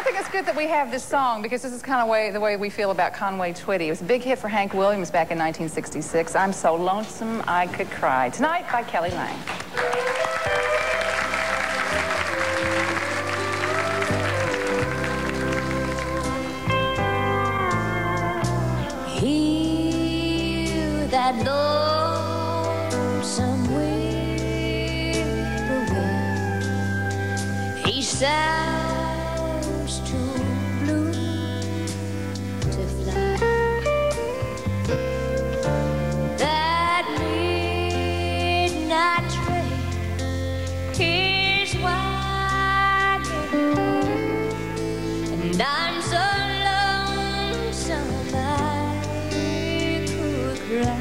think it's good that we have this song because this is kind of the way we feel about Conway Twitty. It was a big hit for Hank Williams back in 1966. I'm So Lonesome I Could Cry. Tonight by Kelly Lang. Hear that lonesome whippoorwill. He sounds too blue to fly. That midnight train is winding home, and I'm so lonesome I could cry.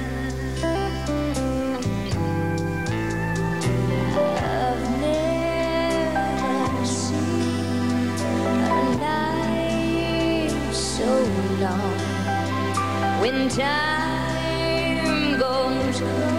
I've never seen a night so long when time goes on.